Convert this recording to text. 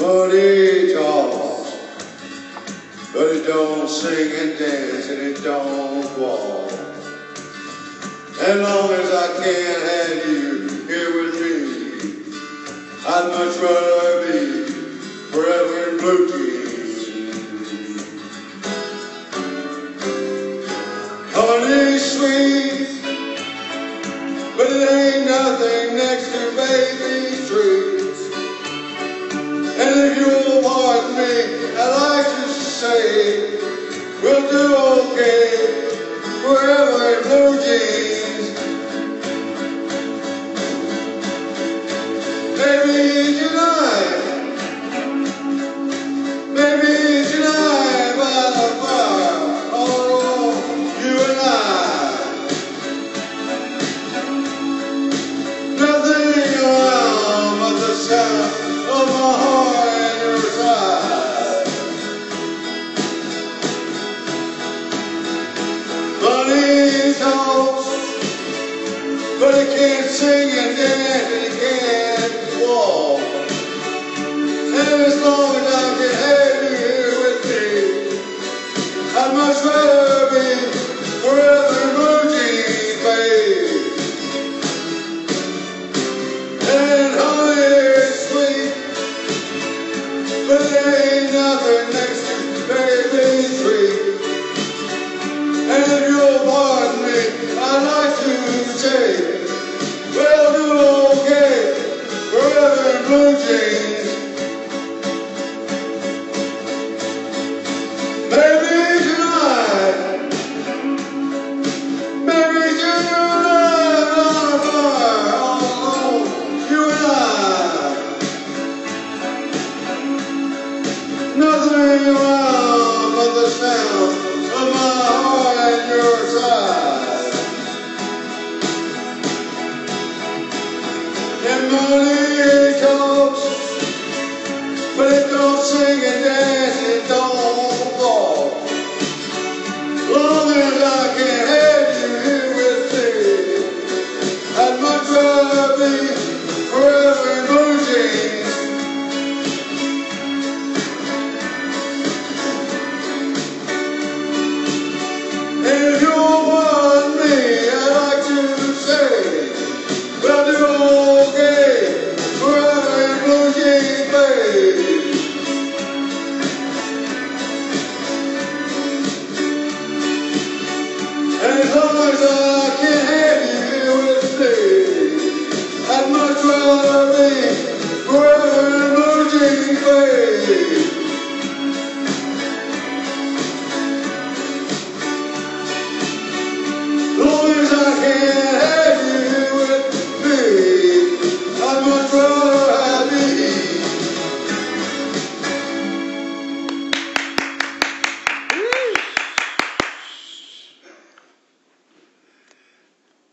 Money talks, but it don't sing and dance and it don't walk. As long as I can't have you here with me, I'd much rather be forever in blue jeans. Honey sweet, but it ain't nothing next to baby's treats. And if you'll pardon me, I'd like to say we'll do okay forever in blue jeans. Maybe tonight by the fire, all alone, you and I. Nothing around but the sound of my heart and your side. Money talks, but it can't sing and dance and it can't walk. And as long as I can have you here with me, I'd much rather be forever in blue jeans, babe. And honey is sweet, but it ain't nothing next to baby's treat. And if you'll pardon me, I'd like to say we'll do okay forever in blue jeans. Maybe tonight on a fire, all alone, you and I. Nothing around but the sound of my heart and your side. And money talks, but it don't sing and dance, it don't walk. Long as I can have you here with me, I'd much rather be